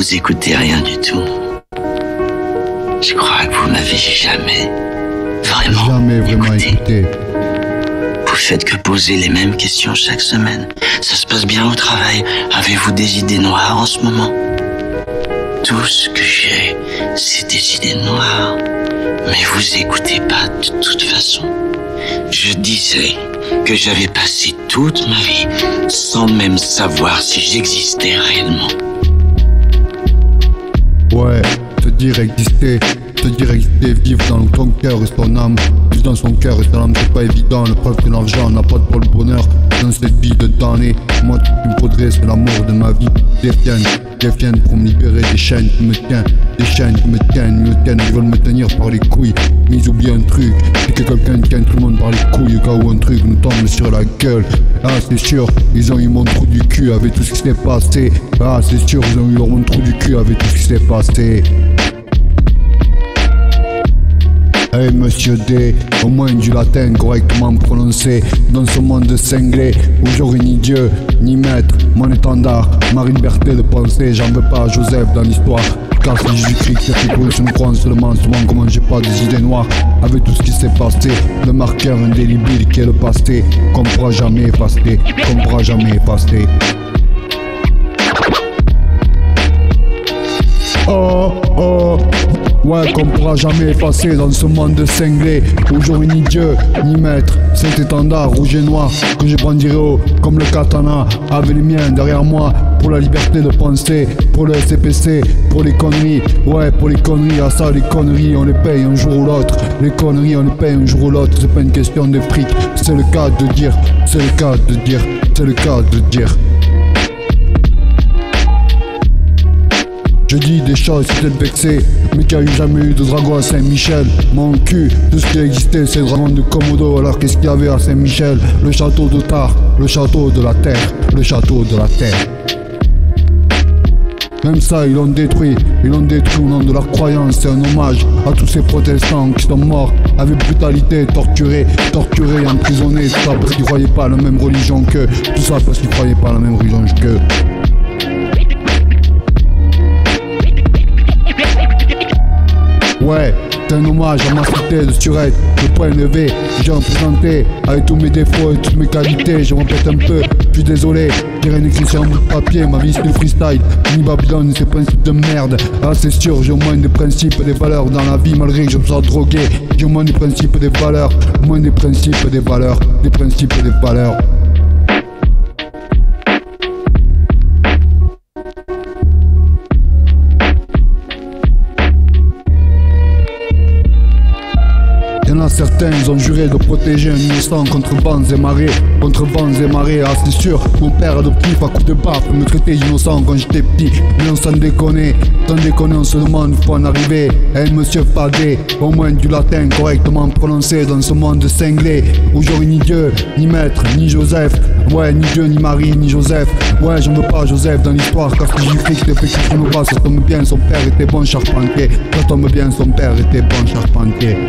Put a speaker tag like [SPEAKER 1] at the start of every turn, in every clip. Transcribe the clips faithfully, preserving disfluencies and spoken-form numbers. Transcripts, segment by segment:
[SPEAKER 1] vous écoutez rien du tout. Je crois que vous m'avez jamais vraiment
[SPEAKER 2] Jamais vraiment
[SPEAKER 1] écouté.
[SPEAKER 2] écouté.
[SPEAKER 1] Vous faites que poser les mêmes questions chaque semaine. Ça se passe bien au travail. Avez-vous des idées noires en ce moment? Tout ce que j'ai, c'est des idées noires. Mais vous écoutez pas de toute façon. Je disais que j'avais passé toute ma vie sans même savoir si j'existais réellement.
[SPEAKER 2] Ouais, te dire exister, te dire exister, vivre dans ton cœur et son âme. Vivre dans son cœur et son âme, c'est pas évident. Le preuve que l'argent n'a pas de pour le bonheur. Dans cette vie de damné, moi tout ce qu'il me faudrait c'est l'amour de ma vie. Des fiennes, des fiennes pour me libérer des chaînes qui me tiennent. Des chaînes qui me tiennent, me tiennent, ils veulent me tenir par les couilles. Mais ils oublient un truc, c'est que quelqu'un tienne tout le monde par les couilles. Au cas où un truc nous tombe sur la gueule. Ah c'est sûr, ils ont eu mon trou du cul avec tout ce qui s'est passé. Ah c'est sûr, ils ont eu mon trou du cul avec tout ce qui s'est passé. Hey monsieur D, au moins du latin correctement prononcé. Dans ce monde cinglé où j'aurai ni Dieu, ni maître, mon étendard, ma liberté de penser. J'en veux pas à Joseph dans l'histoire, car c'est Jésus-Christ qui a fait couler, je me crois seulement souvent comment j'ai pas des idées noires. Avec tout ce qui s'est passé, le marqueur indélébile qui est le passé, qu'on pourra jamais effacer, qu'on pourra jamais effacer. Oh oh, ouais, qu'on pourra jamais effacer dans ce monde cinglé où j'aurai ni Dieu, ni maître. Cet étendard rouge et noir que je brandirai haut comme le katana avec les miens derrière moi. Pour la liberté de penser, pour le S C P C, pour les conneries. Ouais, pour les conneries, à ça les conneries on les paye un jour ou l'autre. Les conneries on les paye un jour ou l'autre, c'est pas une question de fric. C'est le cas de dire, c'est le cas de dire, c'est le cas de dire. Je dis des choses peut-être vexées, mais qu'il n'y a eu jamais eu de dragon à Saint-Michel. Mon cul, tout ce qui existait c'est le dragon de Komodo. Alors qu'est-ce qu'il y avait à Saint-Michel? Le château de Tar, le château de la terre, le château de la terre. Même ça ils l'ont détruit, ils l'ont détruit au nom de leur croyance. C'est un hommage à tous ces protestants qui sont morts avec brutalité, torturés, torturés et emprisonnés. Tout ça parce qu'ils croyaient pas à la même religion qu'eux. Tout ça parce qu'ils croyaient pas à la même religion qu'eux. Ouais, c'est un hommage à ma cité de Surette, le point levé, j'ai représenté avec tous mes défauts et toutes mes qualités, je répète un peu, je suis désolé, j'ai rien écrit sur un bout de papier, ma vie c'est le freestyle, ni Babylone, ces principes de merde. Ah c'est sûr, j'ai au moins des principes et des valeurs dans la vie malgré que je me sois drogué, j'ai au moins des principes et des valeurs, au moins des principes et des valeurs, des principes et des valeurs. Y'en a certains, ils ont juré de protéger un innocent contre vents et marées, contre vents et marées. Ah c'est sûr, mon père adoptif à coups de baffe me traitait d'innocent quand j'étais petit. Mais on s'en déconne, sans déconner on se demande où faut en arriver. Hey monsieur Fadé, au moins du latin correctement prononcé dans ce monde cinglé où j'aurai ni Dieu, ni maître, ni Joseph. Ouais, ni Dieu, ni Marie, ni Joseph. Ouais, j'en veux pas Joseph dans l'histoire, car si j'y fixe, fait que je me bats, ça tombe bien, son père était bon charpentier. Ça tombe bien, son père était bon charpentier.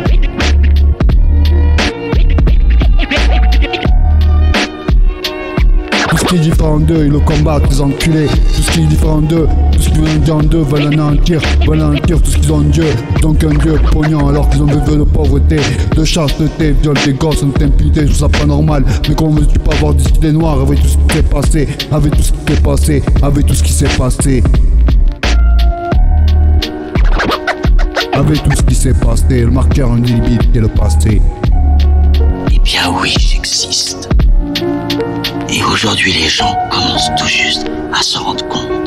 [SPEAKER 2] Tout ce qui est différent d'eux, ils le combattent, les enculés. Tout ce qui est différent d'eux, tout ce qui vient dire en d'eux, veulent anéantir, veulent anéantir tout ce qu'ils ont en Dieu. Donc un Dieu pognon, alors qu'ils ont des vœux de pauvreté, de chasteté, viol des gosses, ont impunité, je trouve ça pas normal. Mais comment veux-tu pas avoir des idées noires avec tout ce qui s'est passé, avec tout ce qui s'est passé, avec tout ce qui s'est passé. Avec tout ce qui s'est passé, le marqueur indélébile qui est le passé.
[SPEAKER 1] Eh bien oui, j'existe. Et aujourd'hui, les gens commencent tout juste à s'en rendre compte.